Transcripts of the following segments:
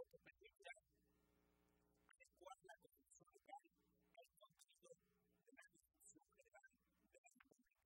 que permitirá adecuar la Constitución local al contenido de la Constitución general de la República,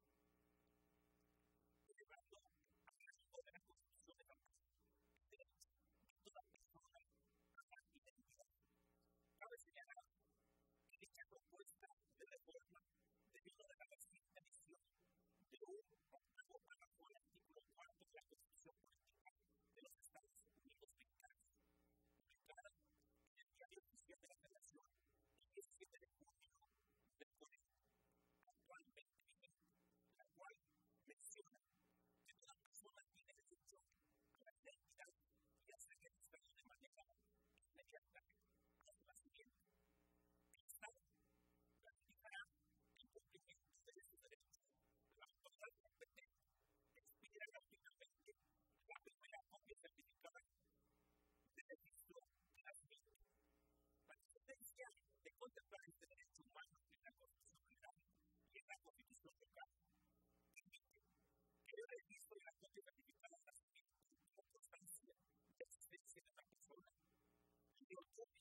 elevando al rango de la Constitución de la República el derecho de toda persona a la identidad. Cabe señalar que dicha propuesta de reforma debido de la reciente emisión de un octavo párrafo del artículo 4 de la Constitución Política de los Estados Unidos Mexicanos, publicada en el Diario Oficial de la Federación el 17 de junio del colegio actualmente vigente, la cual menciona que toda persona tiene derecho a la identidad y a ser registrado de manera inmediata a su nacimiento. El Estado planificará el cumplimiento de estos derechos. La autoridad competente expedirá finalmente la primera copia certificada de registro de nacimiento. La competencia de contemplar este derecho humano en la Constitución General y en la Constitución local permite que el registro de la copia certificada de nacimiento como constancia de existencia de la persona y de otorgue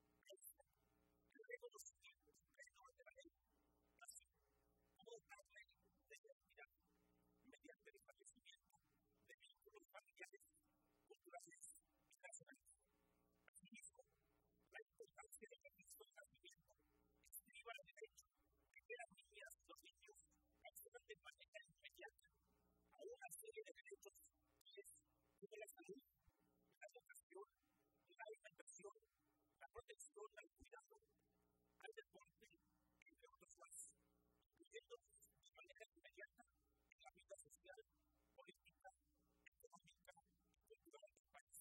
el reconocimiento superior de la ley, así como darle de identidad mediante el establecimiento de vínculos familiares, culturales y nacionales. Asimismo, la importancia del registro de nacimiento estriba el derecho que las niñas y los niños accedan de manera inmediata a una serie de derechos como la salud, la educación, la alimentación, la protección al cuidado, al deporte, entre otros más, incluyendo de manera inmediata en la vida social, política, económica y cultural del país.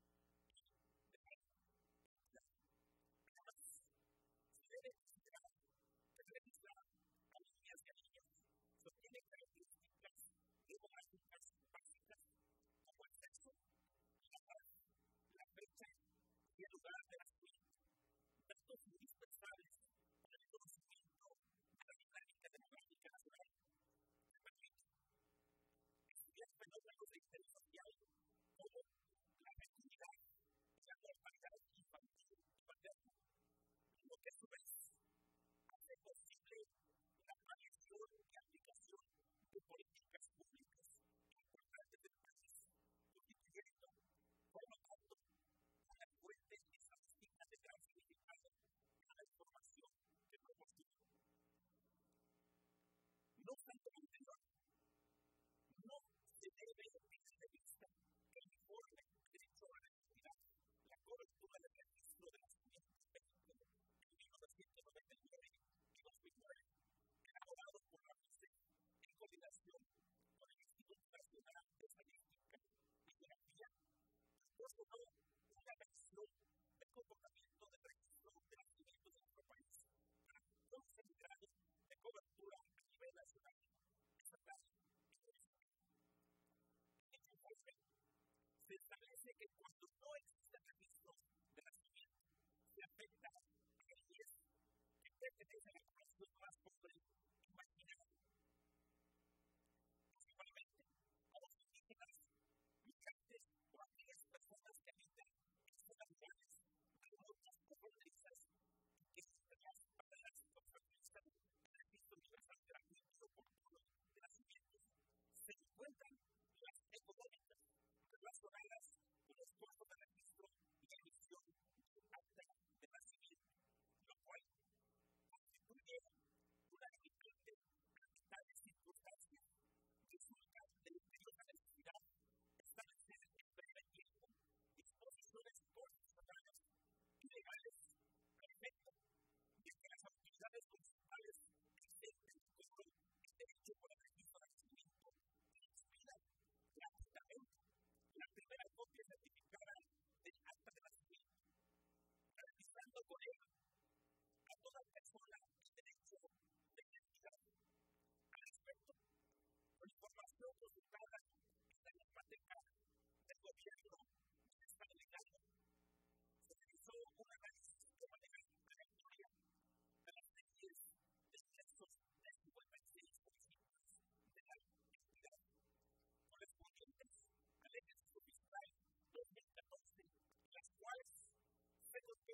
De manera además, se debe considerar que registrar a niñas y a niños sostiene características demográficas básicas como el sexo, la edad, la fecha y el lugar de nacimiento, datos indispensables para el conocimiento de la dinámica demográfica nacional que permite estudiar fenómenos de interés social como la fecundidad y la mortalidad infantil y materna, lo que a su vez hace posible la planeación y aplicación de políticas públicas importantes del país, constituyendo, por lo tanto, una fuente estadística de gran significado a la información que proporciona. No obstante lo anterior, no se debe perder de vista que el informe derecho a la identidad, la cobertura del registro de nacimientos en México en 1999 y 2009, elaborado por la OCDE en coordinación con el Instituto Nacional de Estadística y Geografía, proporcionó una versión del comportamiento del registro de nacimientos en nuestro país para 12 grados de cobertura a nivel nacional, estatal y municipal. En este informe se establece que cuando no existen registros de nacimiento, se afecta a el 10 que pertenece a la población más pobre y marginada, principalmente a los indígenas, migrantes o a aquellas personas que habitan en zonas rurales, remotas o fronterizas y que sus barreras obstaculizan el registro universal gratuito y oportuno de nacimientos. Se encuentran las económicas relacionadas con los costos de registro y emisión de un acta de nacimiento, lo cual constituye una limitación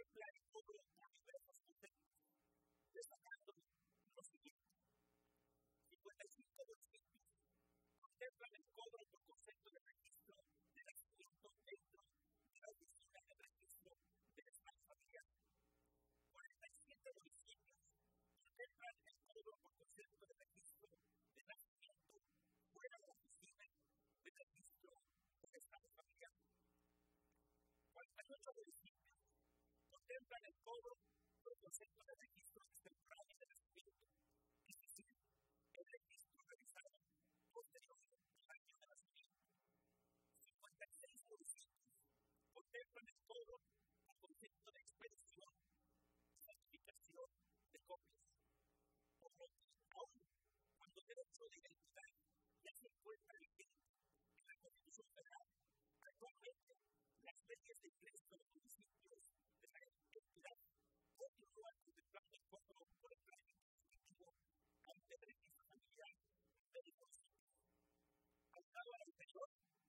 contempla el cobro por diversos conceptos, destacando los siguientes: 55 municipios contemplan el cobro por concepto de registro de nacimiento dentro de la oficina de registro del Estado familiar. 47 municipios contemplan el cobro por concepto de registro de nacimiento fuera de la oficina de registro del Estado familiar. 48 municipios contemplan el cobro por concepto de registro extemporáneo de nacimiento, es decir, el registro realizado posterior al año de nacimiento. 56 municipios contemplan el cobro por concepto de expedición y certificación de copias. Por lo que, aún cuando el derecho de identidad ya se encuentra vigente en la Constitución Federal, actualmente las leyes de ingreso de los municipios de la entidad continúan contemplando el cobro por el régimen constitutivo ante el registro familiar de los municipios. Aunado a lo anterior,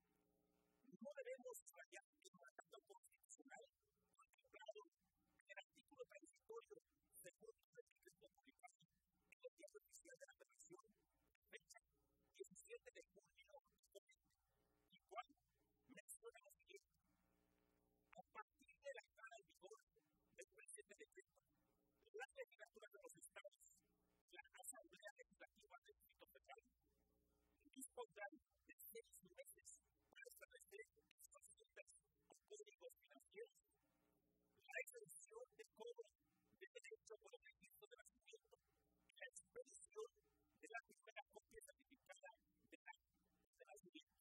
no debemos fallar en el mandato constitucional contemplado en el artículo transitorio segundo del decreto publicado en el Diario Oficial de la Federación, fecha 17 de junio de 2020, el cual menciona lo siguiente: a partir de la entrada en vigor del presente decreto, las legislaturas de los estados, la Asamblea Legislativa del Distrito Federal, dispondrán de 6 meses para establecer exposiciones o códigos financieros, la exención de cobro de derecho por el registro de nacimiento y la expedición de la primera copia certificada de nacimiento.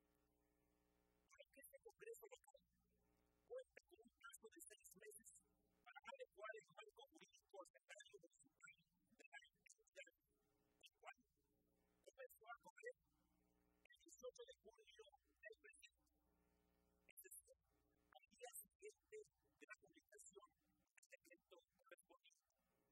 Por lo que este Congreso local cuenta con un plazo de 6 meses para adecuar el marco jurídico sanitario municipal de la entidad, el cual comenzó a correr el 18 de julio del presente, es decir, al día siguiente de la publicación del decreto correspondiente.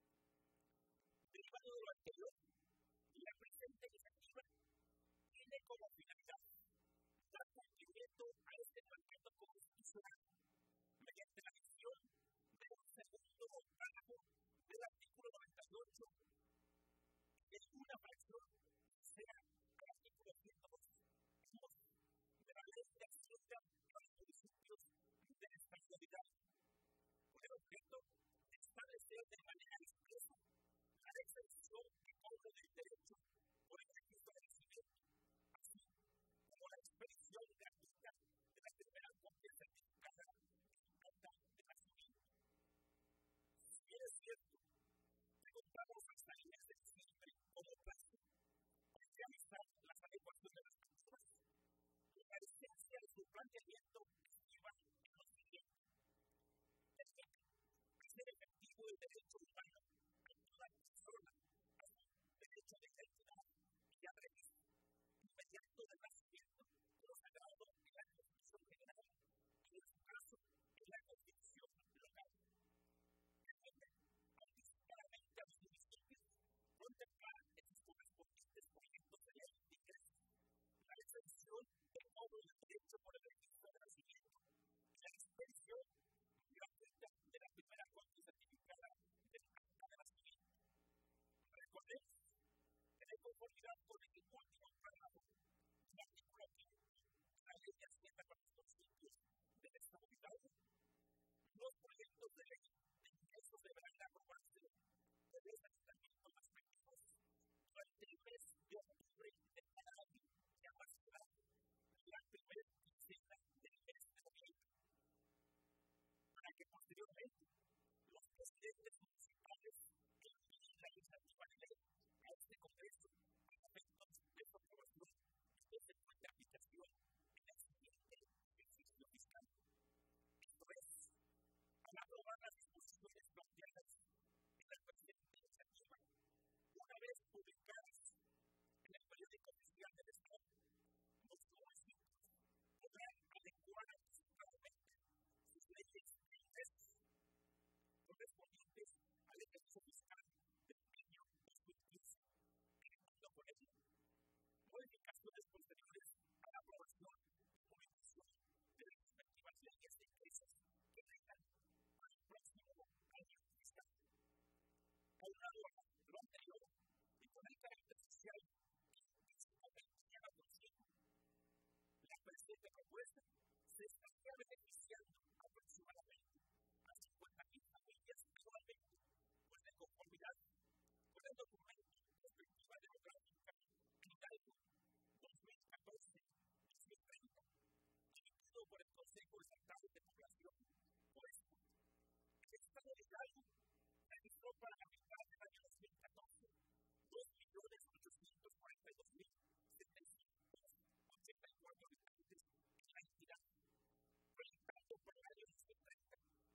Derivado de lo anterior, la presente iniciativa tiene como finalidad dar cumplimiento a este mandato constitucional mediante la adición de un segundo párrafo del artículo 98 de una fracción, sea el artículo 102 de la Ley de Hacienda para los municipios del Estado de Hidalgo, con el objeto de establecer de manera expresa la exención de cobro del derecho por el registro de nacimiento, así como la expedición gratuita de la primera copia certificada de acta de nacimiento. Si bien es cierto que contamos hasta el mes de diciembre como plazo para realizar las adecuaciones de las personas, la esencia de su planteamiento estriba en lo siguiente: hacer efectivo el derecho humano a toda persona a su derecho de identidad y al registro inmediato del nacimiento consagrado en la Constitución General y, en su caso, en la Constitución local. Permite anticipadamente a los municipios contemplar en sus correspondientes proyectos de ley de ingresos la exención del cobro del derecho por el registro de nacimiento y la expedición gratuita de la primera copia certificada del acta de nacimiento. Recordemos que, de conformidad con el último párrafo del artículo 15 de porcentaje de población por esto. El Estado de Hidalgo registró para la mitad del año 2014 2.842.784 habitantes en la entidad, proyectando para el año 2030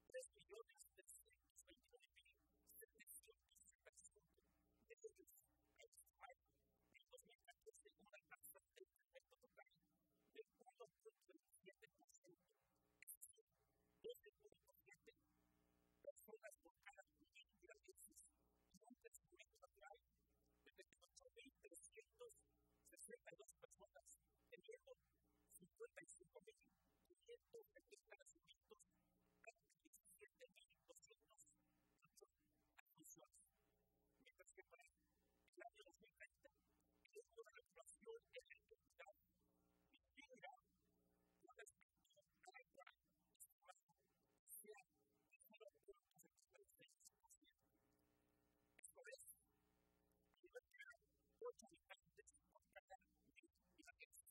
3.329.765. De ellos, hay estimar en 2014 una tasa de incremento total de 1.27%, es decir, 12.7 personas por cada 1.000 iraquíes, y un crecimiento natural de 28.362 personas, teniendo 55.570 nacimientos ante 17.208 admisiones. Mientras que para el año 2030, el número de la población en la entidad disminuirá con respecto a la actual estimación, sea de 0.76%. Esto es, liberará 8 habitantes por cada 1.000 iraquíes.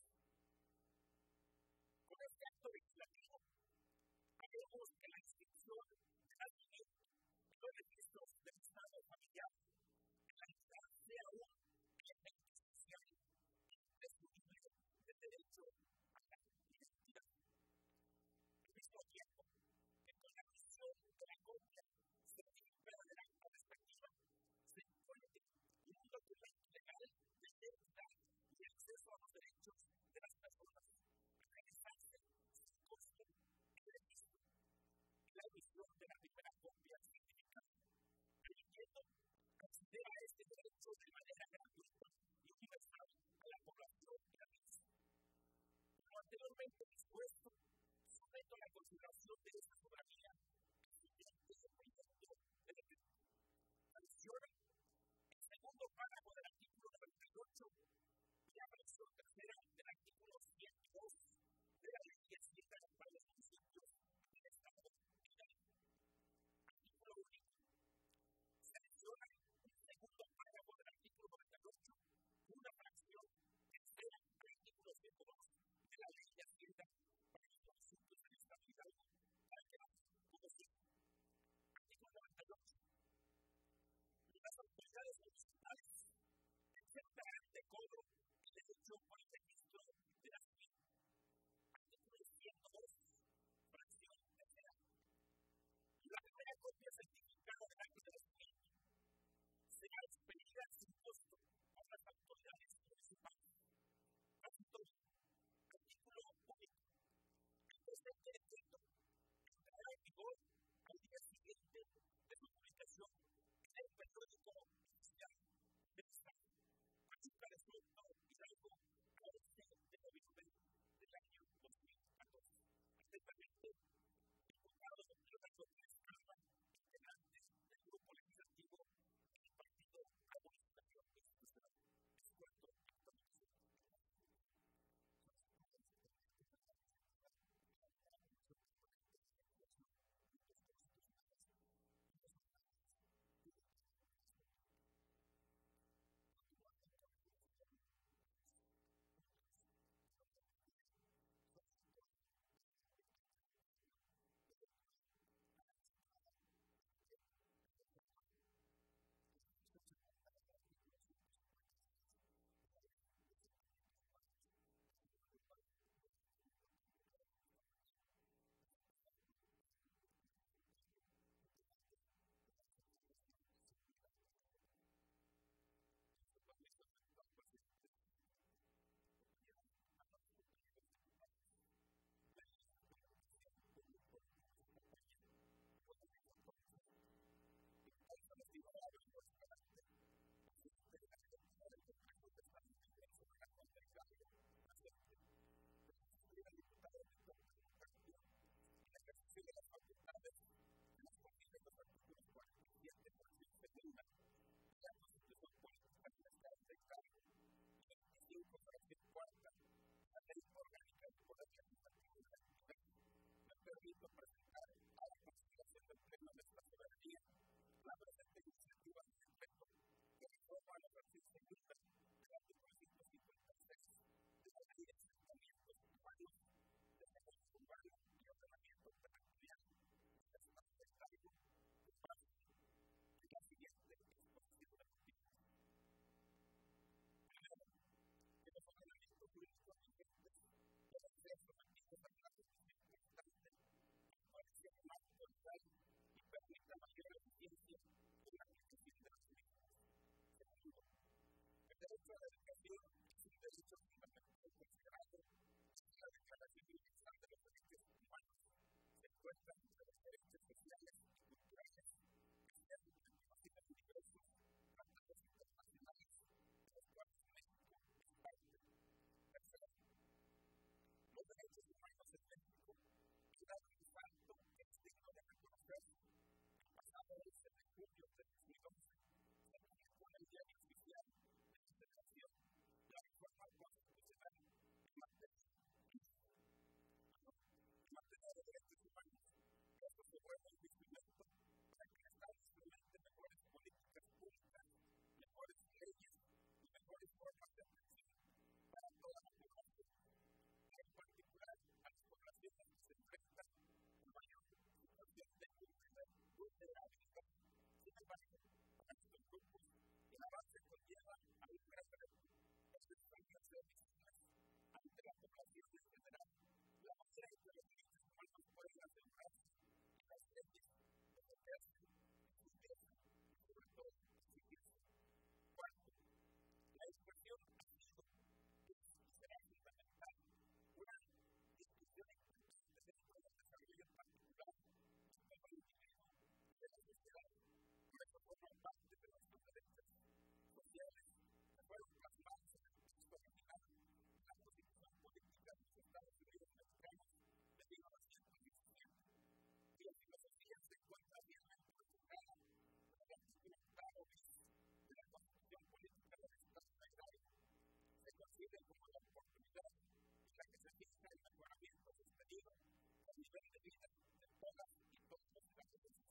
Con este acto legislativo, haremos que la inscripción de nacimiento en los registros del Estado familiar en la entidad sea un elemento esencial e imprescindible del derecho a la identidad. Al mismo tiempo que con la emisión de la copia certificada de la acta respectiva se encuentre un documento legal de identidad y acceso a los derechos de las personas a realizarse sin costo el registro y la emisión de la primera copia certificada, permitiendo acceder a este derecho de manera gratuita y universal a la población iraquí. Como anteriormente dispuesto, someto a la consideración de esta soberanía el siguiente proyecto de decreto. Sanciona el segundo párrafo del artículo 98 y la fracción tercera del artículo 102 de la Ley de Hacienda para los municipios del Estado de Hidalgo. Artículo único. Sanciona el segundo párrafo del artículo 98, una fracción tercera del artículo 102 de la Ley de Hacienda para los municipios del Estado de Hidalgo, para que como sigue. Artículo 98. Las autoridades municipales exentarán de cobro el derecho por el registro de nacimiento. Artículo 102, fracción tercera. La primera copia certificada del acta de nacimiento será expedida sin costo por las autoridades municipales. Artículo único. El presente decreto entrará en vigor al día siguiente de su publicación en el periódico oficial del Estado. Pachuca de Soto, Hidalgo, 11 de noviembre del año 2014. Atentamente, diputado Leonardo Pérez Calva, integrante del grupo legislativo del Partido Comunista Institucional. Es cuanto a actualización. Presentar a la consideración del Pleno de esta soberanía la presente iniciativa de decreto que reforma la fracción segunda del artículo 156 de la Ley de Asentamientos Urbanos, Desarrollo Urbano y derecho fundamental considerado en la Declaración Universal de los Derechos Humanos se encuentran entre los derechos sociales y culturales que se han reconocido en diversos tratados internacionales de los cuales México es parte. Tercero, los derechos humanos en México han dado un salto que es digno de reconocerse. El pasado 11 de julio de 2011 se publicó en el Diario Oficial de la Federación la reforma constitucional en materia de derechos humanos. Esto se vuelve un instrumento para que el Estado instrumente mejores políticas públicas, mejores leyes y mejores formas de atención para toda la población, en particular a las poblaciones que se enfrentan a mayor situación de vulnerabilidad. Sin embargo, para estos grupos, el avance conlleva a un gran reto, es desarrollarse de víctimas ante la población en general. La manera en que los derechos humanos pueden asegurarse y las leyes defenderse, cumplirse y sobre todo exigirse. Cuarto, la expresión ha sido y será fundamental una discusión importante dentro del desarrollo particular de todo individuo y de la sociedad. Por eso forman parte de nuestros derechos sociales que fueron plasmados en el texto original de la Constitución Política de los Estados Unidos Mexicanos de 1917. Y la filosofía se encuentra fielmente reflejada en el artículo 8 bis de la Constitución Política del Estado Federal. Se concibe como la oportunidad en la que se fija el mejoramiento sostenido del nivel de vida de todas y todos los ciudadanos.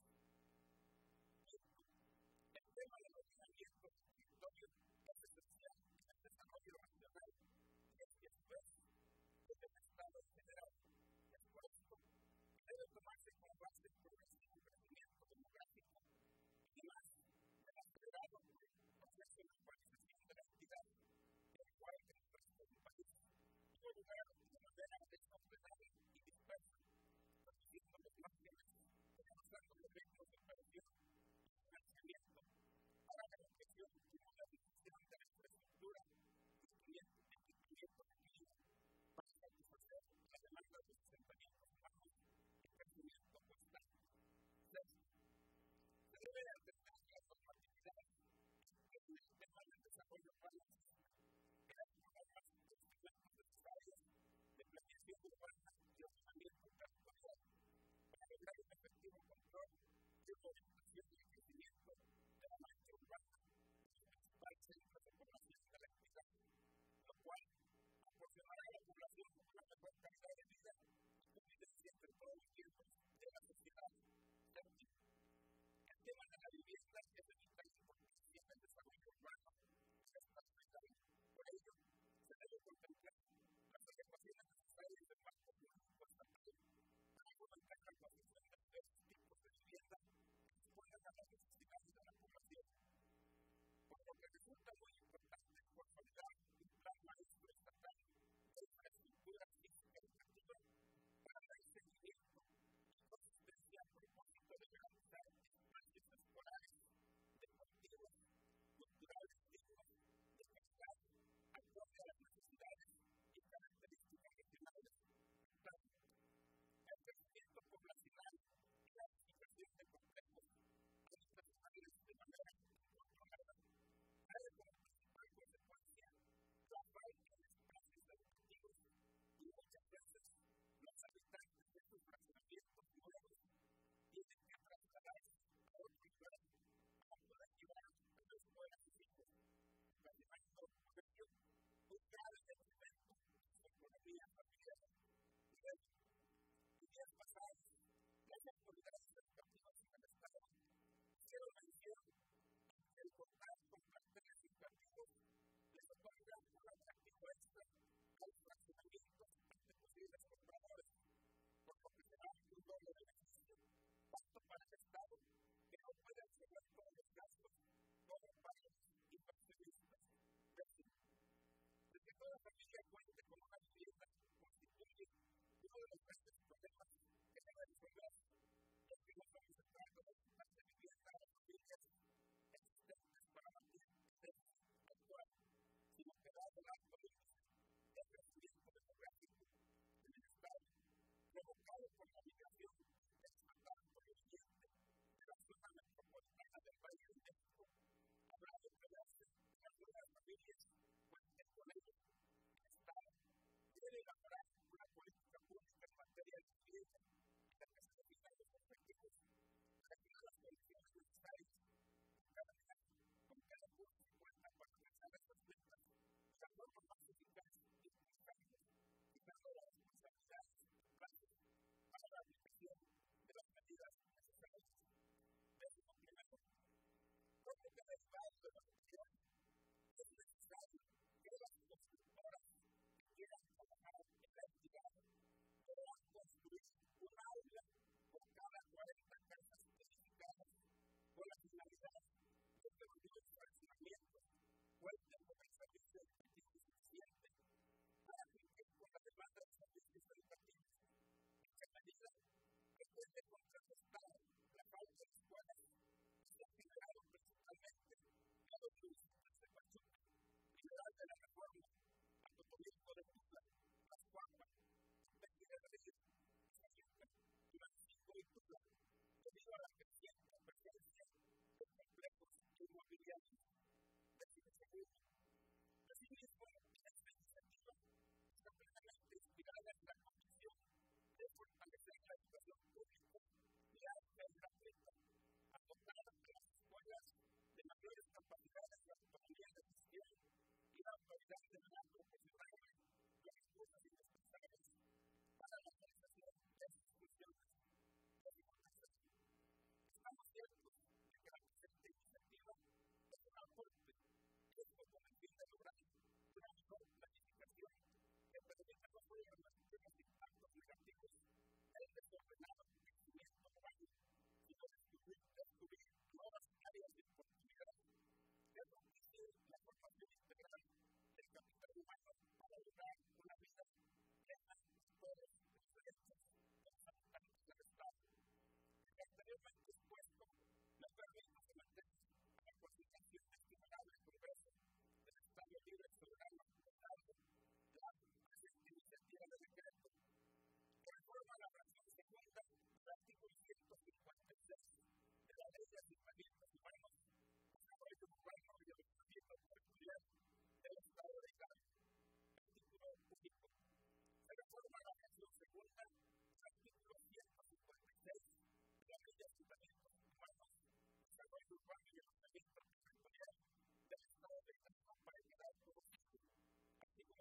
El tema del ordenamiento del territorio es esencial en el desarrollo nacional y es que su vez es del Estado en general. Es por esto que debe tomarse como base el progresivo crecimiento demográfico y además del acelerado proceso de urbanización de la entidad, el cual que el resto del país tuvo lugar de manera desordenada y dispersa, reduciendo los márgenes, reforzando los ritmos de operación y financiamiento para la reflexión y modernización de la infraestructura, incluyendo equilibrio para satisfacer la demanda de los asentamientos humanos y crecimiento constante. Sexto, se debe atender las normatividades en el tema del desarrollo urbano, crear programas de instrumentos necesarios de planeación urbana y ordenamiento territorial para lograr un efectivo control y una orientación del crecimiento de la mancha urbana en los principales centros de población de la entidad, lo cual proporcionará a la población una mejor calidad de vida y convivencia entre todos los miembros de la sociedad. Séptimo, el tema de la vivienda es de vital importancia en el desarrollo urbano y la estabilidad. Por ello, se debe contemplar las adecuaciones necesarias del marco jurídico estatal para fomentar la construcción de diversos tipos de vivienda que respondan a las necesidades de la población. Por lo que resulta muy importante consolidar un plan maestro estatal de infraestructura física educativa para dar seguimiento y consistencia a propósito de garantizar espacios escolares, deportivos, culturales dignos, de calidad, acorde a las necesidades y características regionales. El crecimiento poblacional y la edificación de complejos habitacionales de manera incontrolada trae como principal consecuencia la falta de espacios educativos y muchas veces los habitantes de estos fraccionamientos nuevos tienen que trasladarse a otro lugar para poder llevar a la escuela a sus hijos, ocasionando por ello un grave detrimento en su economía familiar. En días pasados, las autoridades educativas en el Estado hicieron mención del contar con planteles educativos les otorga un atractivo extra a los fraccionamientos ante posibles compradores, por lo que será un doble beneficio, tanto para el Estado, que no puede absorber todos los gastos, como para los inversionistas. Décimo, de que toda familia cuente con una vivienda constituye uno de los grandes problemas que se debe resolver, ya que no estamos entrando en el plan de vivienda a las familias existentes para mantener el déficit actual, sino que dado el alto índice la migración explotada por el siguiente de la zona metropolitana del Valle de México habrá de crearse las nuevas familias cuenten con ellos. El Estado debe elaborar una política pública en materia de vivienda en la que se definan los objetivos para crear las condiciones necesarias con cada curso que cuenta para alcanzar estas metas y la forma más eficaz y eficiente, fijando las responsabilidades y plazos para la aplicación de las medidas necesarias. Décimo primero, como que derivado de la gestión es necesario que las constructoras que quieran trabajar en la entidad puedan construir un aula por cada 40 casas edificadas con la finalidad de que los nuevos fraccionamientos cuenten con el servicio educativo suficiente para cumplir con la demanda de servicios educativos. En esa medida, después de contrarrestar la falta de escuelas, se ha generado principalmente en los municipios de Pachuca, General de la Reforma, Santo Domingo de Tula, Azcuapa, Peña del Río, Sayuca, Tulancingo y Tula, debido a la creciente presencia de complejos inmobiliarios. Décimo segundo, asimismo, esta iniciativa está plenamente inspirada en la convicción de fortalecer la educación pública y alta y gratuita, a dotar a las escuelas de mayores capacidades de autonomía de gestión y la autoridad de la proporcionarle los recursos indispensables para la realización de sus funciones. Décimo tercero, estamos ciertos de que la presente iniciativa es un aporte hecho con el fin de lograr una mejor planificación que permita no solo revertir los impactos negativos del desordenado crecimiento urbano, sino descubrir nuevas áreas de oportunidad, que propicien la formación integral del capital humano para lograr una vida plena de todos los derechos de los habitantes del Estado. Lo anteriormente expuesto me permite someter a la consideración de este honorable Congreso del Estado Libre y Soberano la presente iniciativa de decreto que reforma la fracción segunda del artículo 156 de la Ley de Asentamientos Humanos, Desarrollo Urbano y Ordenamiento Territorial del Estado de Hidalgo. Artículo único. Se reforma la fracción segunda del artículo 156 de la Ley de Asentamientos Humanos, Desarrollo Urbano y Ordenamiento Territorial del Estado de Hidalgo para quedar todo fijo. Artículo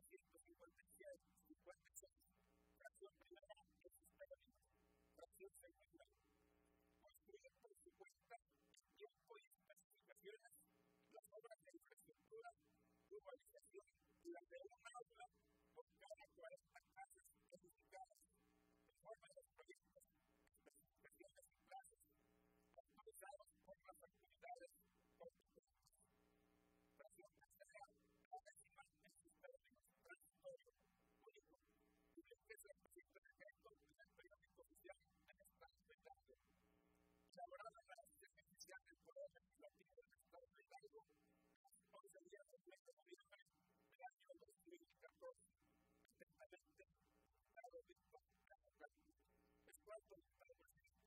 156. Fracción primera, el sistema libre. Fracción segunda, construir por su cuenta en tiempo y especificaciones las obras de infraestructura, urbanización y las de un aula por cada 40 casas edificadas, conforme a los proyectos, especificaciones y plazos autorizados por las autoridades competentes. Fracción tercera, la décima, el sistema transitorio único, publiquese el presente decreto en el periódico oficial del Estado de Hidalgo. Elaborado en la Asociación Oficial del Poder Legislativo del Estado de Hidalgo, 11 días del mes de noviembre del año 2014, atentamente, Estado Víctor Carlos. Es cuarto dictado presidente.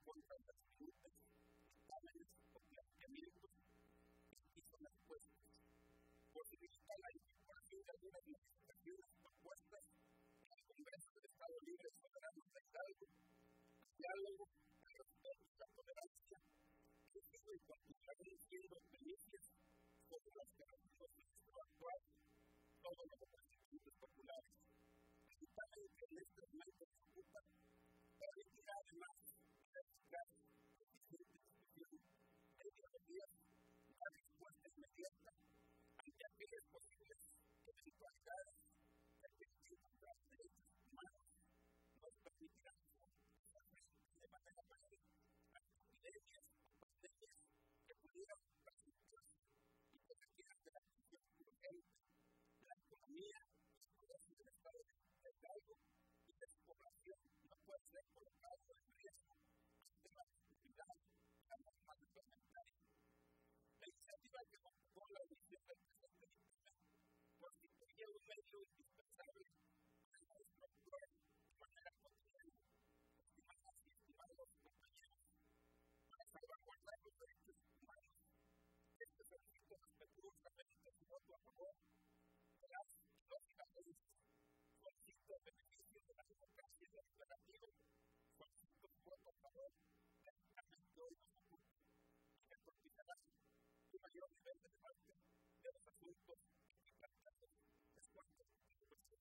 contra las preguntas, exámenes o planteamientos y son las respuestas. Posibilita la incorporación de algunas modificaciones propuestas en el Congreso del Estado Libre y Soberano de Hidalgo, diálogo, el respeto y la tolerancia, que sido y continuarán siendo primicias sobre las que nos nuestro actual, todos los representantes populares. Principalmente en este momento se ocupa permitirá además verificar con diferentes instituciones e ideologías la respuesta inmediata ante aquellas posibles eventualidades que atenten contra los derechos humanos, nos permitirán hacer frente de manera breve a epidemias o pandemias que pudieran presentarse y que requieran de la atención urgente. La economía y el progreso del Estado de Hidalgo y de su población no puede ser colocado en riesgo ante la dificultad de la norma reglamentaria. La iniciativa que motivó la emisión del presente dictamen constituye un medio indispensable para nuestro actuar de manera cotidiana, estimadas y estimados compañeros, para salvaguardar los derechos humanos. Este solicito respetuosamente su voto a favor de las lógicas leyes. Solicito el beneficio de la democracia deliberativa. Solicito su voto a favor del dictamen que hoy nos ocupa y que propiciará un mayor nivel de debate de los asuntos que planteamos después de la discusión.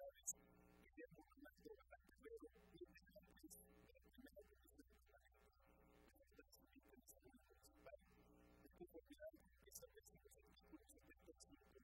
ciudades, que tienen un formato bastante breve, y en general, pues, la primera propuesta de la gente de salud municipal, de conformidad que establece los artículos 75,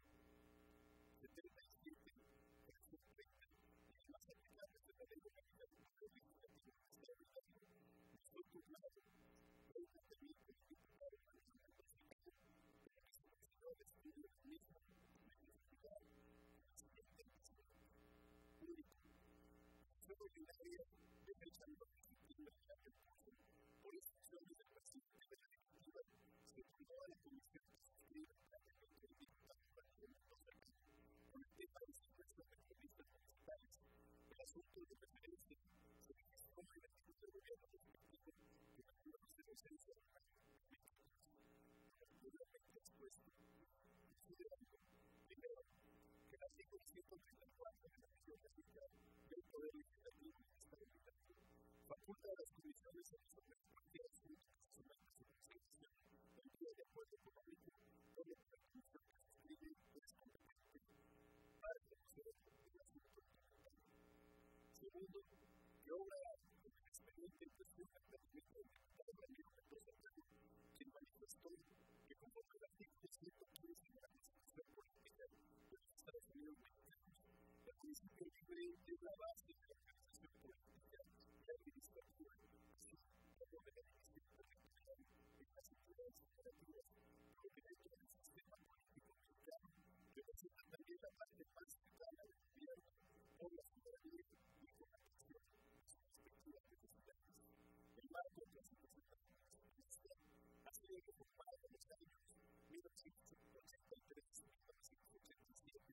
77, 330 y los más aplicables de la ley orgánica del Poder Legislativo del Estado de Hidalgo, fue turnado por un planteamiento del diputado Manuel Santos Ricardo, para que se consideró el estudio del mismo de conformidad con la siguiente disposición. Único. Fue ordinaria de fecha 9 de septiembre del año en curso, por instrucciones del presidente de la Ejecutiva, se otorgó a la comisión que suscribe el planteamiento del diputado Manuel Mendoza Ricardo con el tema de los impuestos de periodistas municipales. El asunto de referencia se registró en el artículo de gobierno respectivo que regula los denunciantes de la posteriormente expuesto, considerando, primero, que el artículo 134 de la Ley Orgánica del Poder Legislativo del Estado de Hidalgo faculta a las comisiones a resolver cualquier asunto que se someta a su consideración en vía de acuerdo económico, por lo que la comisión que suscribe es competente para conocer el asunto interpretado. Segundo, que obra con el expediente en cuestión del planteamiento del diputado Ramiro Mendoza Ricardo, quien manifestó que conforme al artículo 115 de la Constitución Política de los Estados Unidos Mexicanos, el municipio libre es la base de la organización política y administrativa, así como de la división territorial en las entidades federativas, lo que dentro del sistema político mexicano representa también la parte más cercana del gobierno por la ciudadanía y con la atención de sus respectivas necesidades. El marco constitucional de nuestra nación ha sido reformado en los años 1983, 1987,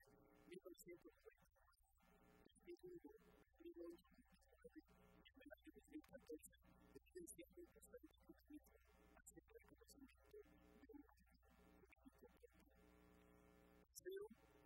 1999, 2001, 2009 y en el año 2014, evidenciando el constante crecimiento hacia el reconocimiento de un político propio. Tercero,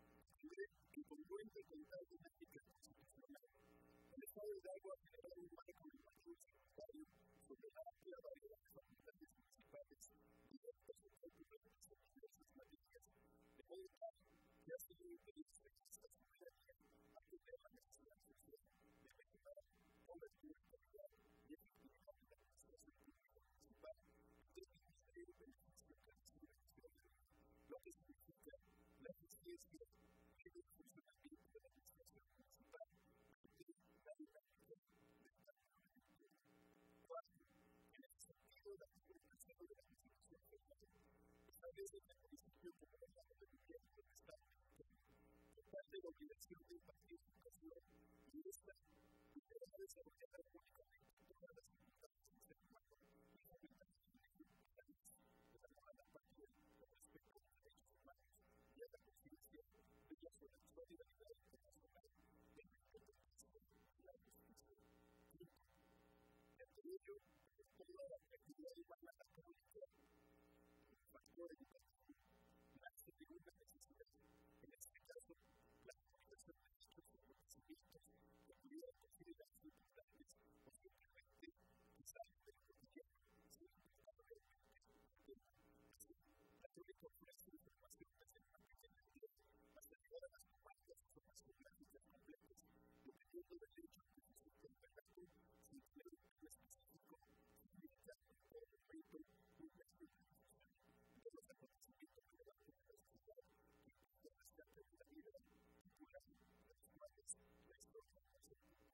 incongruente con tal dinámica constitucional, el Estado de Hidalgo ha generado un marco normativo secundario sobre la amplia variedad de facultades municipales directas o concurrentes en diversas materias, de modo tal que ha sido impedir esta soberanía a atender la necesidad social de mejorar cobertura, calidad y efectividad de la administración pública municipal en términos de beneficio que recibe la ciudadanía, lo que significa la eficiencia y el funcionamiento de la administración municipal ante la dinámica del cambio de gobierno. Cuarto, en ese sentido, el artículo 3 de la Constitución Federal establece que el municipio como órgano de gobierno del Estado mexicano comparte la obligación de impartir educación y esta deberá desarrollar públicamente todas las facultades de ser humano y fomentar el equilibrio y la luz de la moral a partir del respeto a los derechos humanos y a la conciencia de la solidaridad internacional en la independencia y la justicia. Quinto, ante ello, toda la actividad humana católica como factor educativo nace de una necesidad, en este caso, la comunicación de estos conocimientos que pudieran considerarse importantes o simplemente quizá del cotidiano, sin importar realmente el tema. Así, la católica ofrece información desde una pequeña aldea hasta llegar a las comarcas o zonas geográficas completas, dependiendo del hecho que resulte el relato sin tener un tema específico, significando en todo momento un texto de difusión de los acontecimientos relevantes de la sociedad que implica el rescate de la vida cultural de los cuales la historia nos ocupa.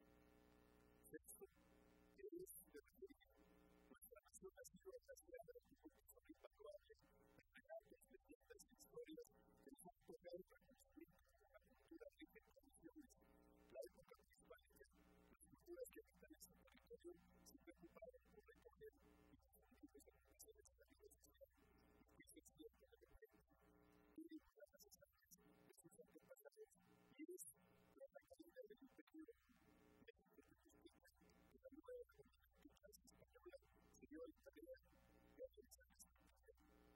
Sexto, que es de referir, nuestra nación ha sido agraciada con un tesoro invaluable de relatos, leyendas y historias que nos han otorgado reconocimiento como una cultura rica en tradiciones. La época prehispánica, las culturas que habitan este territorio se preocuparon por recoger y difundir los aprendizajes de la vida social, y pues es cierto de repente, única las hazañas de sus antepasados y es la caída del imperio México Tenochtitlan que la nueva dominación española se dio a la tarea de realizar esta cultura.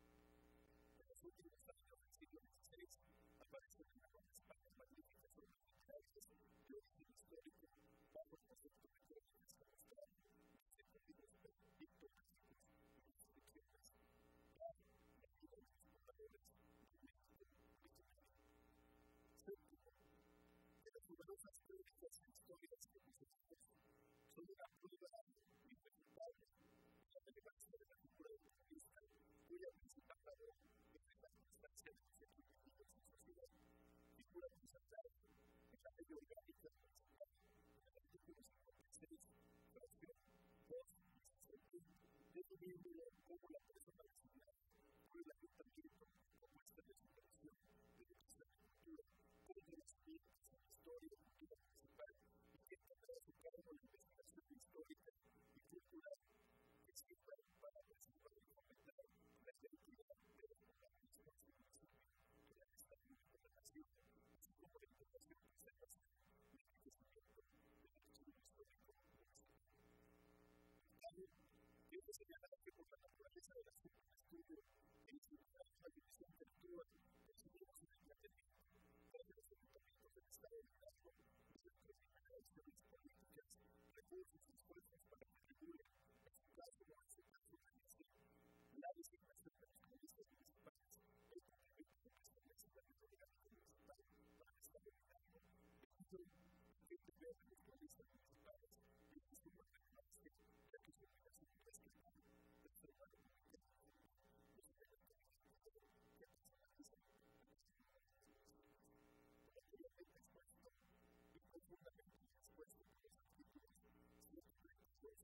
En los últimos años del siglo XVI aparecen en la Nueva España magníficas obras literarias de origen histórico bajo el concepto de crónicas catastrales, desde libros pictográficos y descripciones para la vida de los pobladores del México original. Séptimo, que los pobladores cosas críticas en historias que nosotros son una prueba inevitable de la relevancia de la figura del periodista, cuya principal labor es la constancia de los hechos vividos en sociedad, figura consagrada en la ley orgánica de la ciudad, en el artículo 56, fracción 2, definiendo como la persona designada por el ayuntamiento como esta de superación de educación y cultura, contra los ambientes en la historia y cultura municipal y que tendrá a su cargo la investigación histórica y cultural que sirva para preservar y fomentar la identidad de los organismos del municipio y la estabilidad de la nación, así como la integración, preservación y enriquecimiento del archivo histórico municipal. Quiero señalar que por la naturaleza del asunto de estudio, en instituciones la división de lectura recibimos un entretenimiento de los ayuntamientos del Estado de Hidalgo y de las generaciones políticas, recursos y esfuerzos para que regulen, en su caso o en su caso de elección, la designación de los periodistas municipales, el cumplimiento de las reglas del orgánico municipal para el Estado de Hidalgo, el deber de los periodistas municipales y el sistema de regulación, ya que su obligación es que preservar la comunicación los elementos que personalizan anteriormente expuesto y profundamente expuesto por los artículos 132,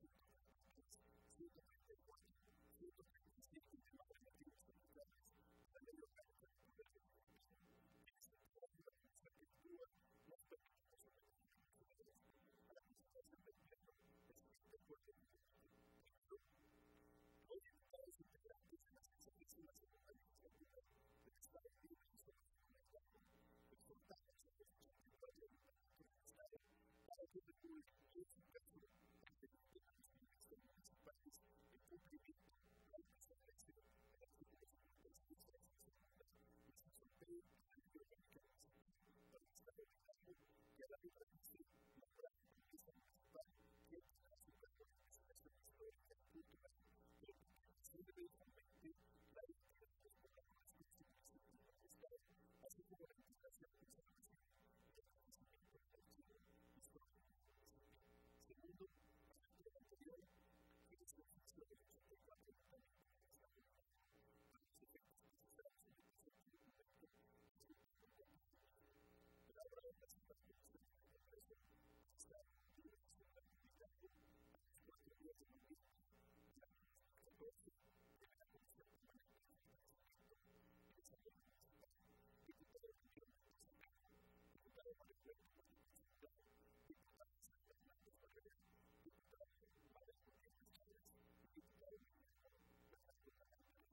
133, 134, 137 de las relativas facultades de la ley orgánica del Poder Ejecutivo, en especial la Comisión que actúa los permisos solicitados a la presentación del Pleno del siguiente Poder Ejecutivo. Los diputados integrantes de la 62ª Segunda Legislatura del Estado Libre y Soberano exhortamos a los 84 ayuntamientos del Estado para que regulen en su caso ante las disposiciones municipales el cumplimiento de la preservación del artículo 56 de la segunda inciso B de la ley orgánica municipal para el Estado de Hidalgo, que a la vez realice nombrar periodista municipal que tendrá su cargo de investigación histórica y cultural y que preserve y fomente la identidad de los pobladores constitucionales del Estado, así como la integración y preservación del conocimiento del archivo histórico municipal. Segundo, respecto al anterior, que es la función de los 84 ayuntamientos del Estado de Hidalgo para los efectos precisados en el presente documento respecto al comportamiento de la obra de las infraestructuras de la empresa Estado Libre y Soberano de Hidalgo a los 4 días de noviembre de la 2014 de la Comisión Permanente de Financiamiento y Desarrollo Municipal, diputado Emilio Montes Amejo, diputado Mario Puerto Martínez Hurtado, diputado Isaac Hernández Barrera, diputado Manuel Gutiérrez Chávez y diputado Guillermo Bernardo Carranza.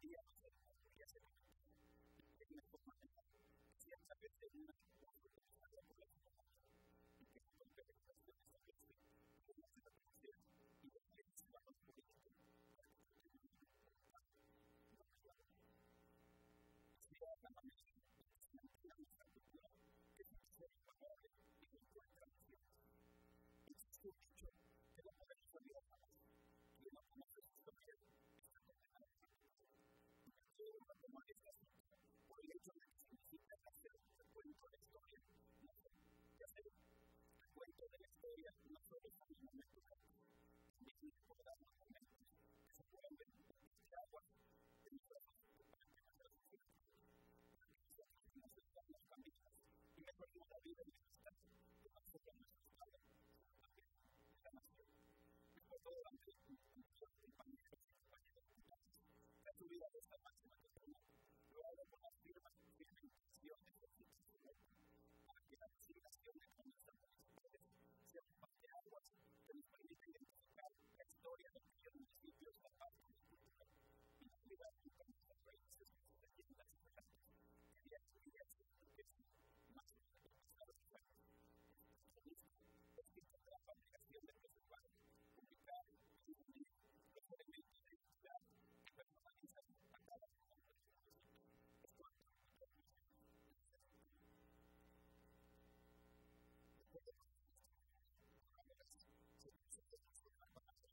día no se podría hacer de una forma mental, que ciertas veces una cosa por la forma y que no golpe de cuestión establece cómo se la producción y los que se van a los políticos para que se tengan una no es la así la manera en que se mantiene nuestra cultura que es una serie imparable y que encuentra naciones. Existe un dicho que no podemos olvidar jamás. Quien no conoce su historia está condenado a fracaso. Yo no tomo esta cita por el hecho de que significa hacer un recuento de la historia. No sé, ya sé, el cuento de la historia no solo son los momentos críticos, también recordar los momentos que se vuelven de agua de nuestras para que nuestras sociedades, para que nosotros nos estamos cambiando y mejoremos la vida y el bienestar de nosotros, nuestros padres, también de la nación. Recuerdo durante muchos compañeros y compañeras militares que han subido a esta máxima tribuna, lo hago con la firme intención de ejercicio supremo para que la designación de nuestras municipales sea un parteaguas que nos permita identificar la historia de aquellos municipios de patrimonio cultural y la cuidar de nuestras raíces que se leyendas y relatos que día a día se enriquecen más que los pasados años. Es que de la fabricación de preservar, publicar y difundir los elementos de identidad que personalizan a cada uno de los municipios. Es cuanto a nuestra misión en este sentido. Recuerdo que una vez se puso de transformar para hacer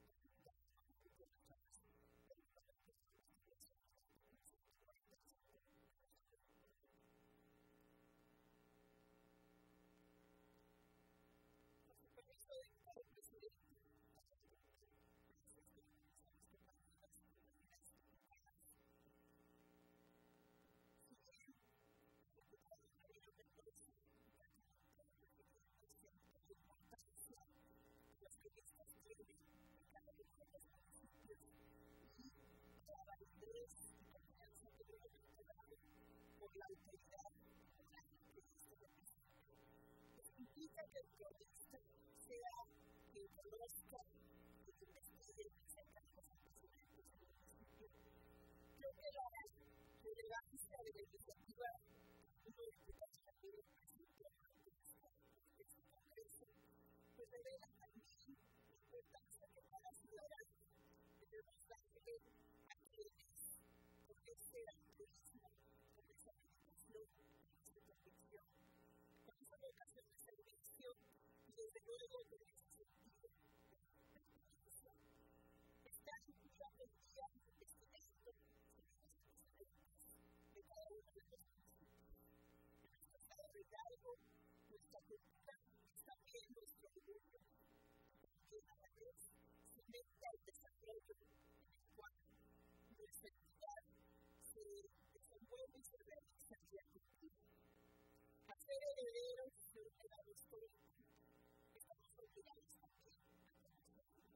las turistas tienen en cada uno de los municipios y la validez y confianza que debe tener por la autoridad por la que este municipio. Implica que el turista sea quien conozca y que investigue y sepa los acontecimientos del municipio. Creo que la relevancia de la iniciativa como diputación de la presidencia de este Congreso pues revela también la importancia que para la ciudadanía debemos darle a quienes con ese altruismo, con esa dedicación, con esa convicción, con esa vocación de servicio y desde luego con ese sentido de justicia. Están día con día destinando servicios excelentes de cada uno de los municipios. En nuestro estado de Hidalgo, nuestra cultura es también nuestro orgullo, porque a la vez se meta el desarrollo en el cual nuestra entidad se desenvuelve y se realiza día con día. Al ser herederos de un legado histórico, estamos obligados también a conocerlo.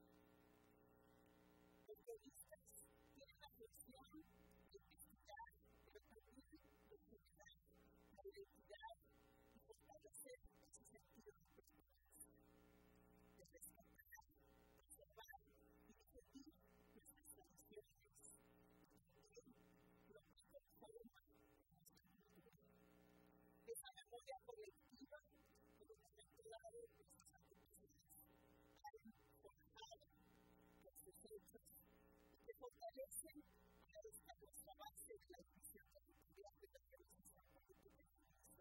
Los periodistas tienen la función de investigar, pero también de generar la identidad y fortalecer ese sentido de pertenencia, de rescatar, preservar y difundir nuestras tradiciones y también lo que conforma nuestra cultura. Esa memoria colectiva que en un momento dado nuestros antepasados han formado con sus hechos y que fortalecen esta nuestra base de la división territorial que también es nuestra política y nuestra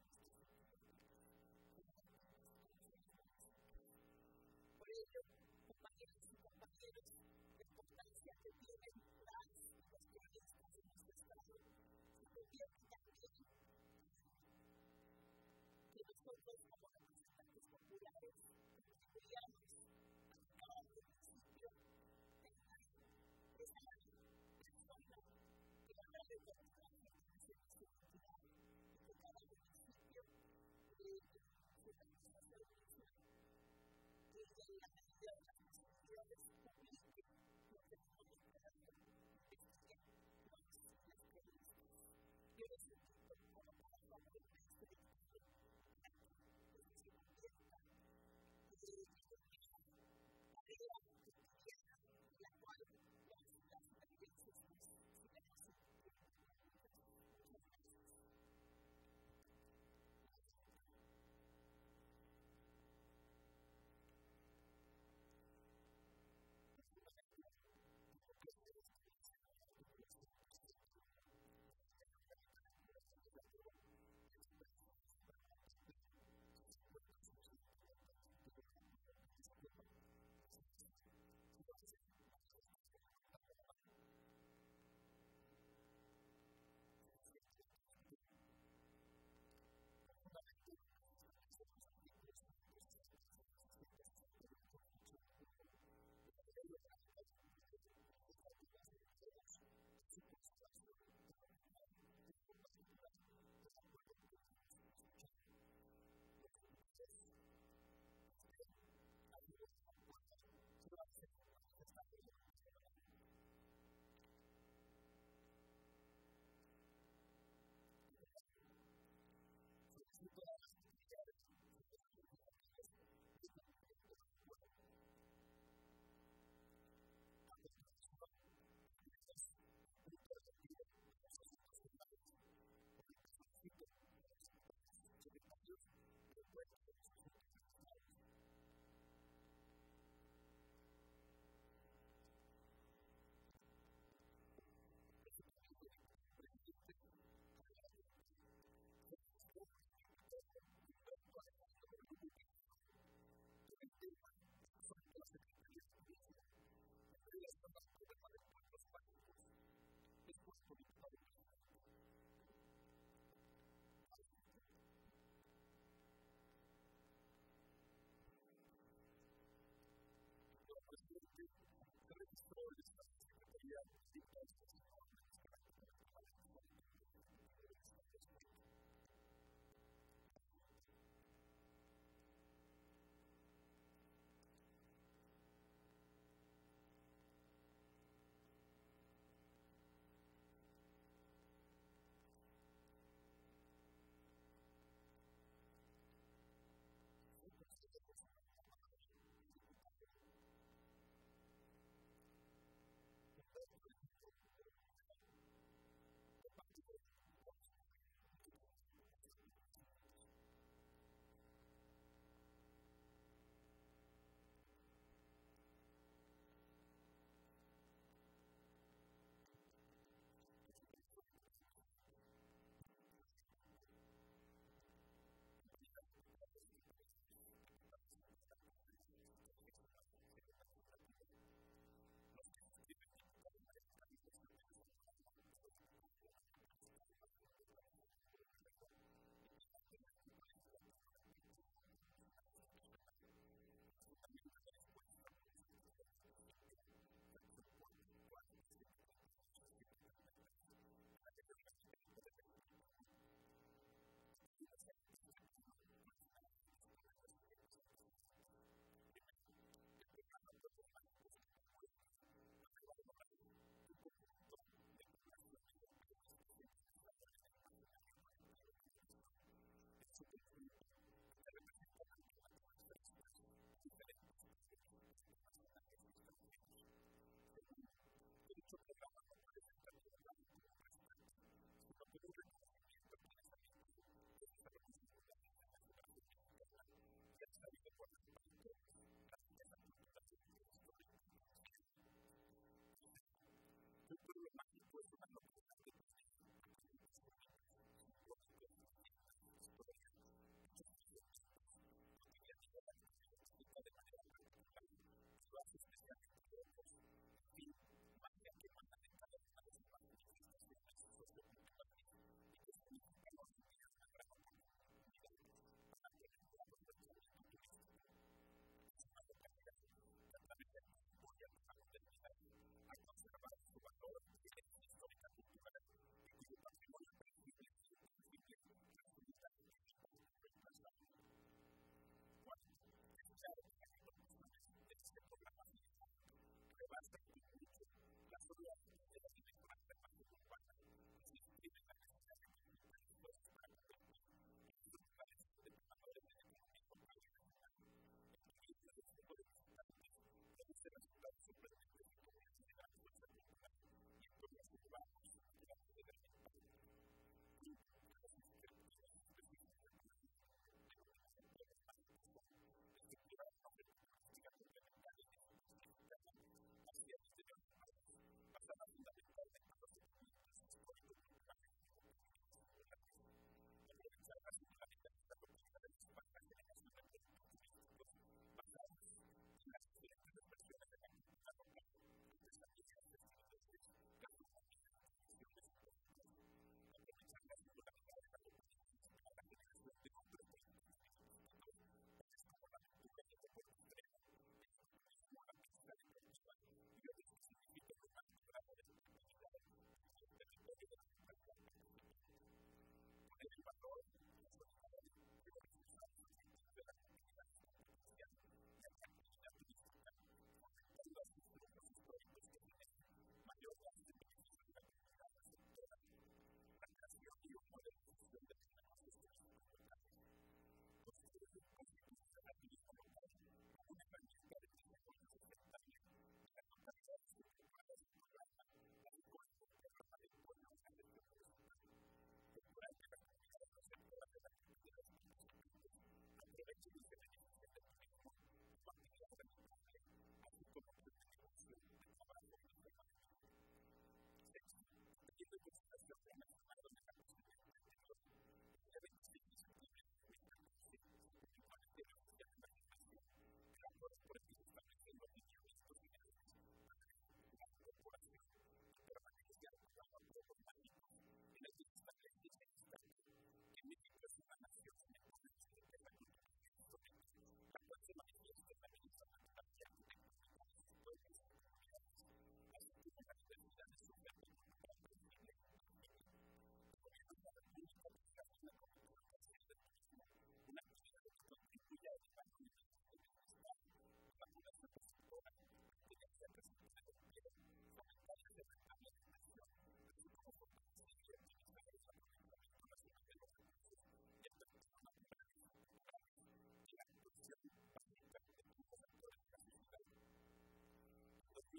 por ello, compañeras y compañeros, la importancia que tienen las y los periodistas en nuestro estado se convierte también que nosotros como representantes populares contribuyamos a que cada municipio tenga esa persona que habla de controlar la pertenencia de su identidad y que cada municipio su administración municipal y en la medida de las posibilidades publique lo que nosotros podamos investigar las periodistas. Yo les invito a votar a favor de este dictamen para que se convierta en una tarea cotidiana en la cual las experiencias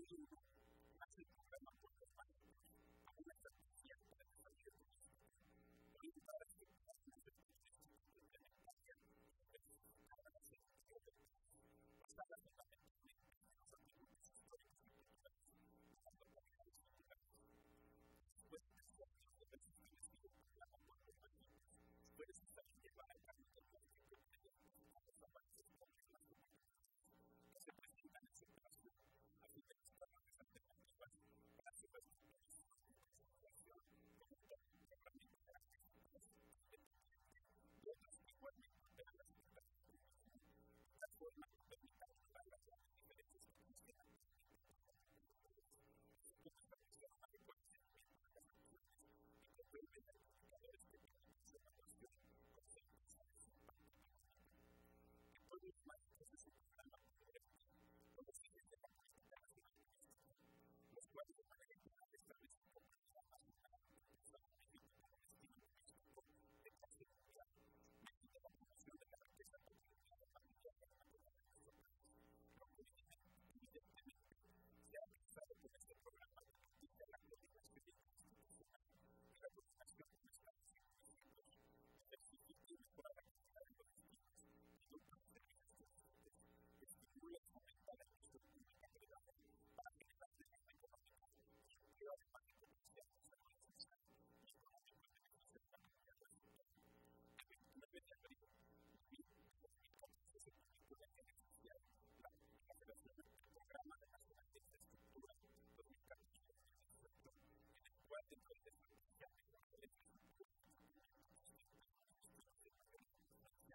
2001 nace el programa Puertos Mágicos, a una estrategia para desarrollo turístico, orientada a estructuras de turísticos de implementación para la selección de basadas fundamentalmente en los atributos históricos y culturales de las localidades naturales. Después de 3 años de persistir en el programa Puertos Mágicos, fue necesario llevar a cabo un diagnóstico inmediato a los avances y problemas que se presentan en su operación, a fin de buscar las alternativas para su reestructuración y consolidación como un programa de características independiente y otros que igualmente operan las expectativas de tal forma que permita abordar las diferentes circunstancias que establecieron adecuados seguimiento de las acciones que comprueben los indicadores técnicos de evaluación conceptos de su impacto económico. En Pueblos Mágicos es un programa congruente con los fines de la política nacional turística, los cuales de manera integral establecen como prioridad nacional el establecimiento como destino turístico de clase mundial, mediante la promoción de la riqueza patrimonial familiar y natural de nuestro país, lo que evidentemente se ha alcanzado con este programa de la coordinación interinstitucional y la coordinación con estados y municipios, diversificar y mejorar la calidad de los destinos y los servicios turísticos, que estimula y fomenta la inversión pública privada para generar desarrollo económico y empleo, además de potenciar el desarrollo social y económico en beneficio de la comunidad resultante. El 29 de abril de 2014 se publicó la Agencia Oficial la publicación del Programa Nacional de Infraestructura 2014-2018, en el cual dentro de la estrategia de mejora de la infraestructura y cumplimiento sostenible de los destinos de mayor importancia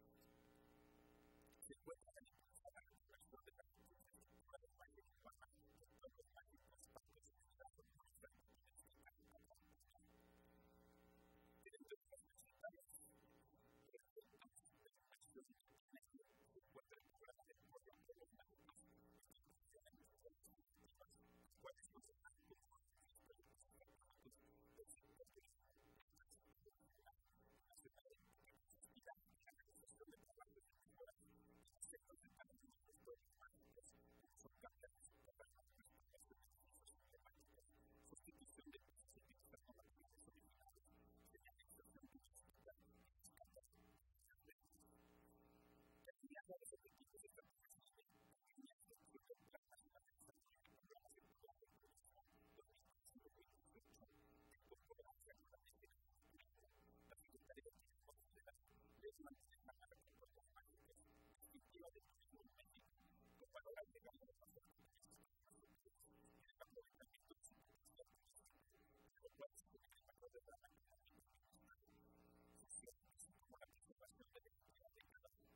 se encuentra en impulsar la recuperación de la infraestructura del valle de Urbana, los pueblos mágicos, parques de ciudad autonomía turística y patrimonial. Dentro de las principales proyectos de inversión que se encuentra el programa de apoyo a pueblos mágicos, instituciones municipales productivas, las cuales contarán con los proyectos estratégicos del sector turístico, infraestructura nacional que consistirá en la realización de trabajos de mejora en aspectos de cada uno de los pueblos mágicos, como son cambios de terreno, explotación de edificios emblemáticos, sustitución de pisos y pistas con materiales originales, señalización turística y descargas de alineando los objetivos estratégicos de la estructura del Plan Nacional de Desarrollo y Programas de Apoyo al Turismo 2015-2018, que incorporará regularmente en el documento la Secretaría de Turismo Federal de mantener la red de puertos mágicos definitiva del turismo en México, con valor agregado de los turísticos y de aprovechamiento de su potencial turístico, lo cual supone el valor de la económico del Estado, social, así como la preservación de la identidad de cada pueblo.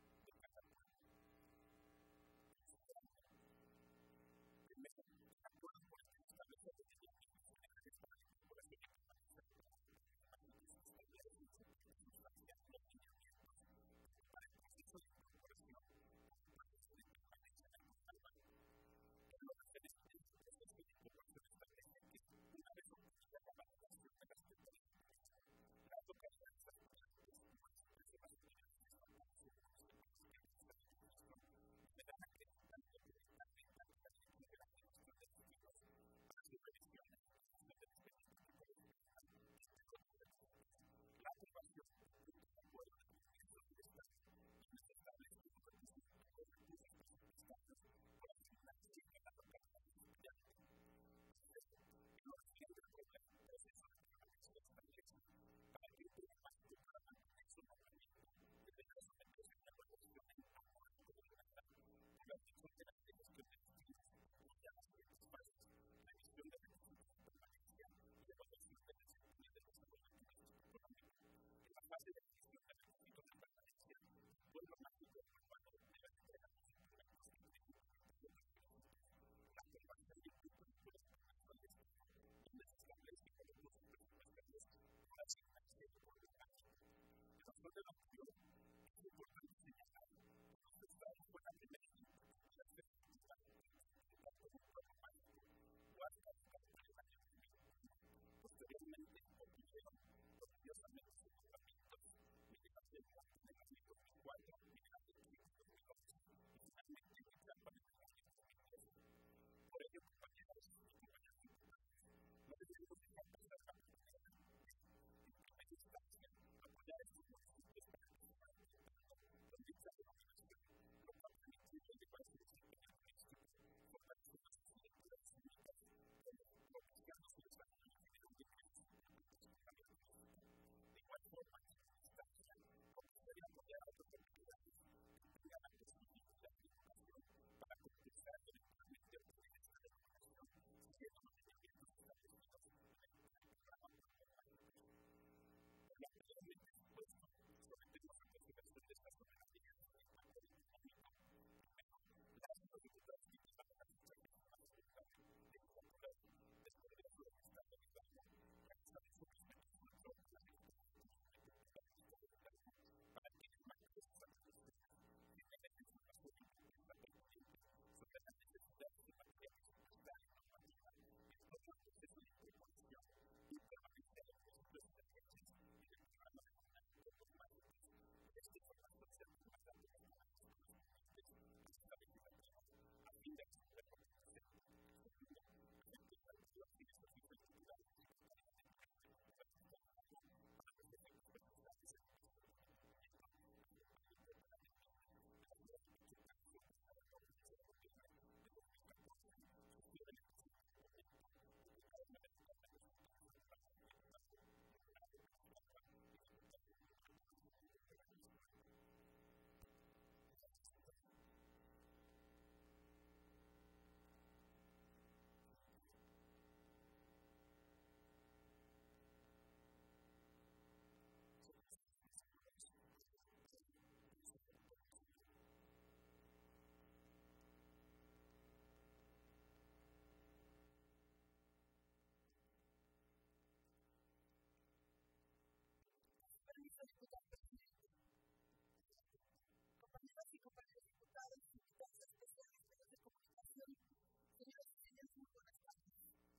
Primero, el acuerdo por el que se establece los lineamientos generales para la incorporación y normalización de los pueblos mágicos establece un sentido sustancial los lineamientos para el proceso de incorporación como proceso de permanencia en el portal mágico. En lo referente al proceso de incorporación establece que, una vez obtenida la validación de las características, las localidades aspirantes como las empresas nacionales estatales y municipales que prestan el registro deberán acreditar documentalmente ante la Dirección de la Administración de Destinos para su revisión y administración del expediente territorial, entre otros requisitos, la aprobación de puntos de acuerdo de cumplimiento del Estado, donde se establece un requisito de los recursos presupuestarios por asignación de la localidad estudiante. En lo referente al problema del proceso de permanencia establece para que un pueblo mágico pueda mantener su nombramiento deberá someterse a una evaluación en anual de gobernanza por la Dirección de la Gestión de Destinos, cuya las siguientes fases: revisión de requisitos de permanencia y evaluación del desempeño del desarrollo turístico económico. En la fase de revisión de requisitos de permanencia, el pueblo mágico urbano debe entregar los documentos que indiquen el cumplimiento de los requisitos Compañeras y compañeros diputados, invitados especiales, medios de comunicación, señoras y señores, muy buenas tardes.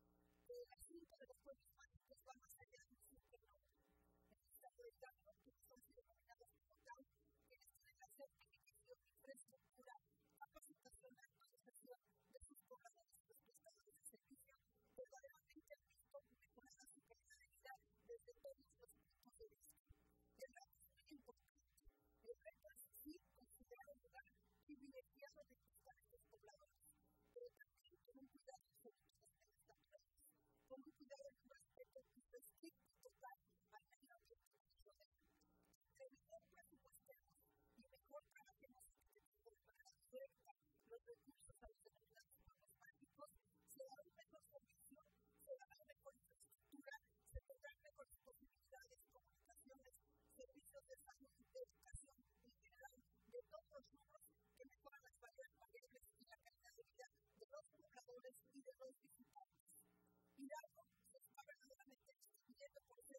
El asunto de los pueblos mágicos va más allá de un simple nombre. En el estado del cambio, quienes han sido nominados como tal, quienes tienen la certificación, infraestructura, capacitación, actualización de sus pobladores y los prestadores de servicio, verdaderamente han visto mejorada su calidad de vida desde todos los puntos de vista. El reto es muy importante. El reto es sí considerar un lugar privilegiado de conquistar a estos pobladores, pero también con un cuidado absoluto de los medios naturales, con un cuidado y un respeto irrestricto y total al medio ambiente que nos rodea. Entre mejor presupuestemos y mejor trabajemos de manera directa los recursos a los denominados pueblos mágicos, se dará un mejor servicio, se dará una mejor infraestructura, se tendrán mejores posibilidades, comunicaciones, servicios de salud, de educación en general, de todos los rubros que mejoran las variables y la calidad de vida de los pobladores y de los visitantes. Hidalgo se está verdaderamente distinguiendo por ser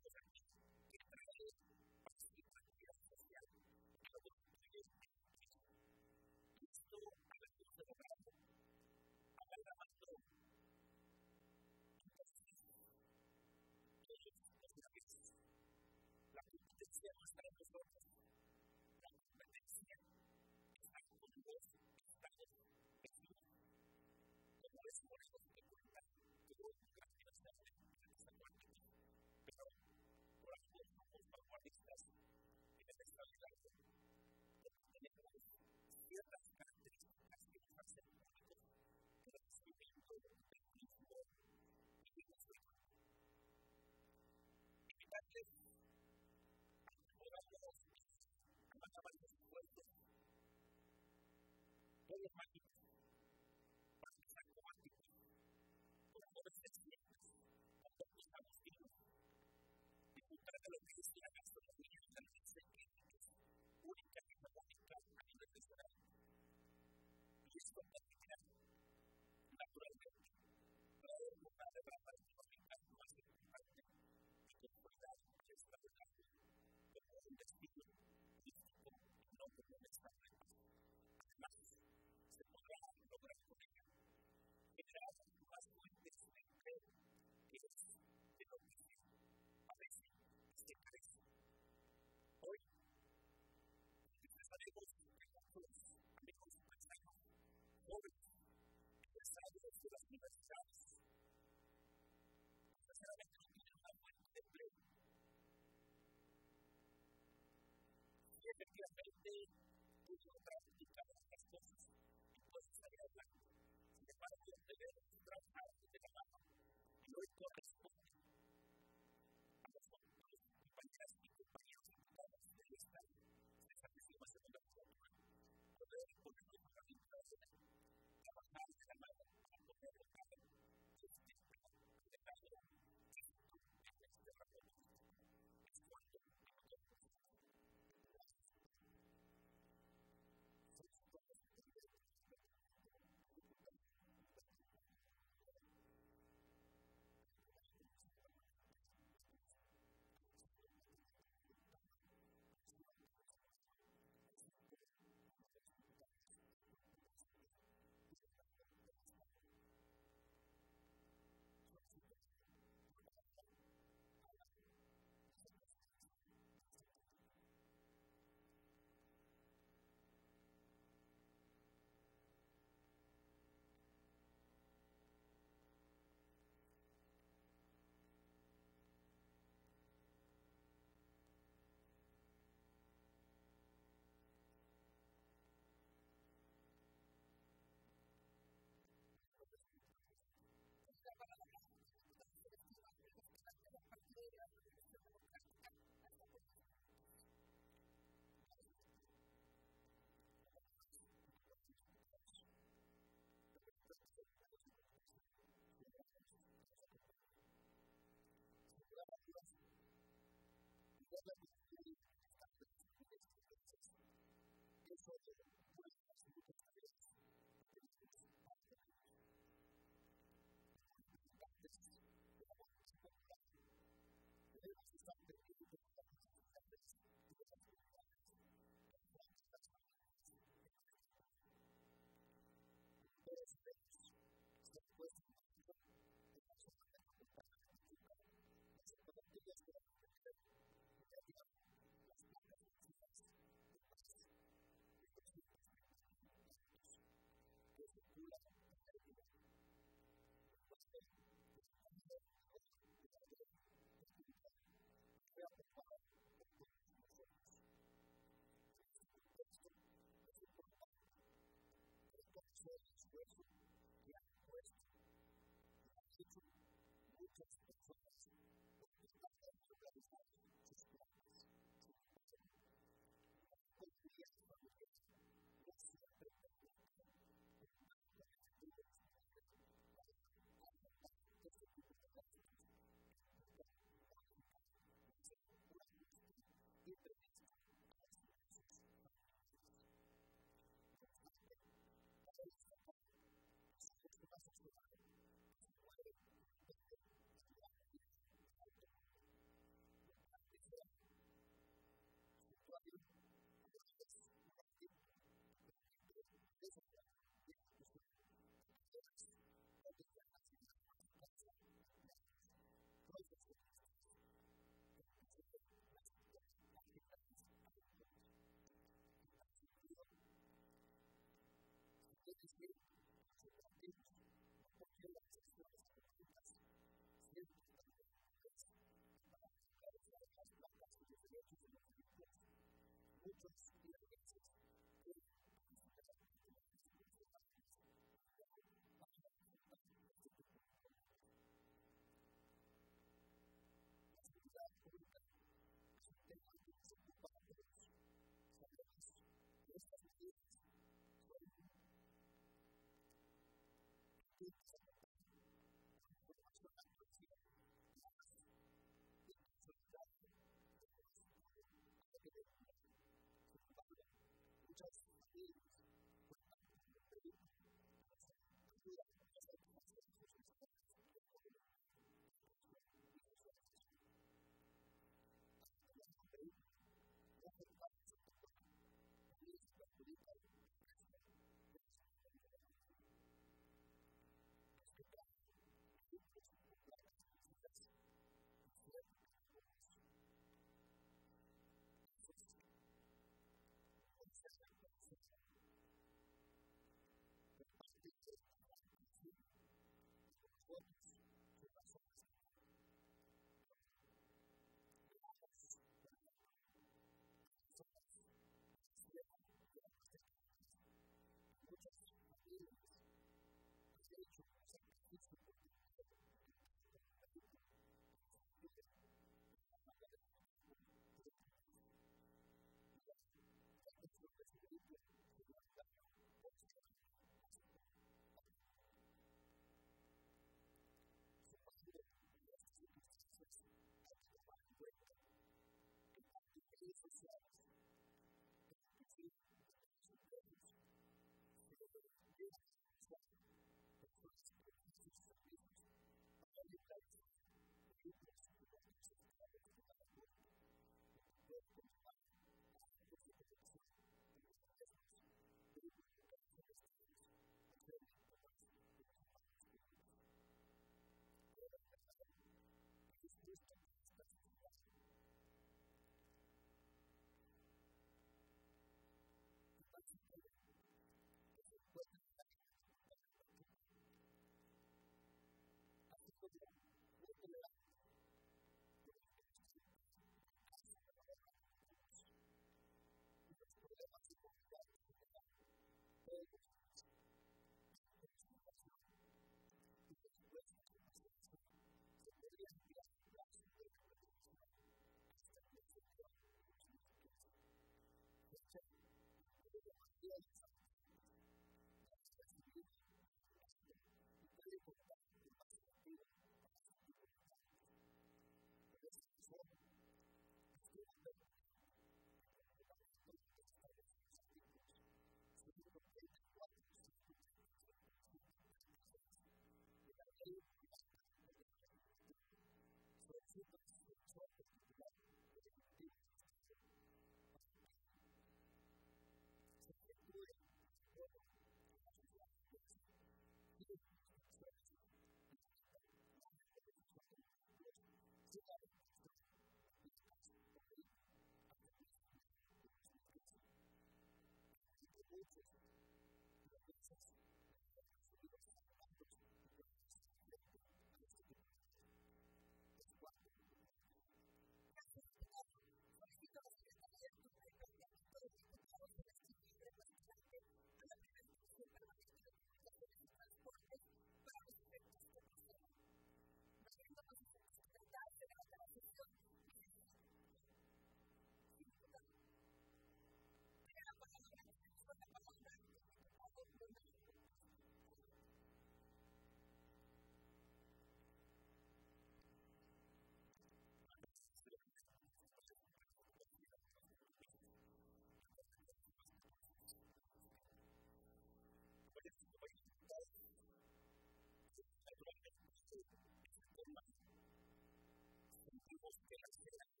que la